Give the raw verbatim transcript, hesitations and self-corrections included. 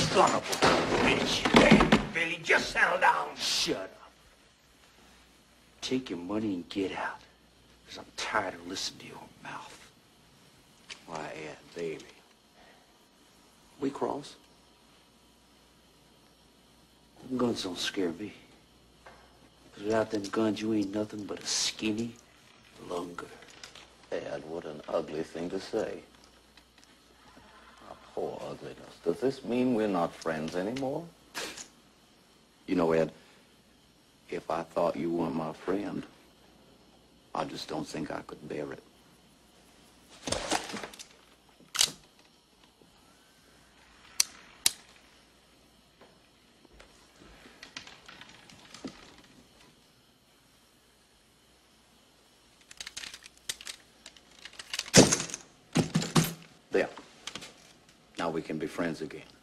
Son of a bitch. Hey, Billy, just settle down. Shut up. Take your money and get out. Because I'm tired of listening to your mouth. Why, Ed, baby. We cross? Them guns don't scare me. Because without them guns, you ain't nothing but a skinny lunger. Ed, what an ugly thing to say. Our poor ugliness. Does this mean we're not friends anymore? You know, Ed, if I thought you weren't my friend, I just don't think I could bear it. There. Now we can be friends again.